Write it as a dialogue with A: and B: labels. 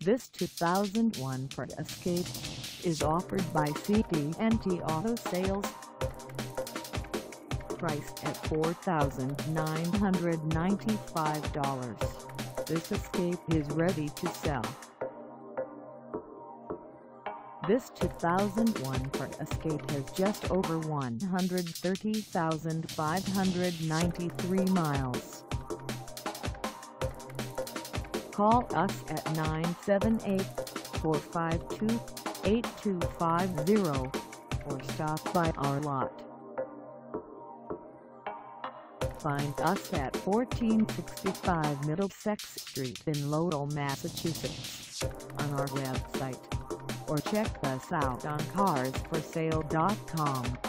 A: This 2001 Ford Escape is offered by CPandT Auto Sales. Priced at $4,995, this Escape is ready to sell. This 2001 Ford Escape has just over 130,593 miles. Call us at 978-452-8250 or stop by our lot. Find us at 1465 Middlesex Street in Lowell, Massachusetts, on our website, or check us out on carsforsale.com.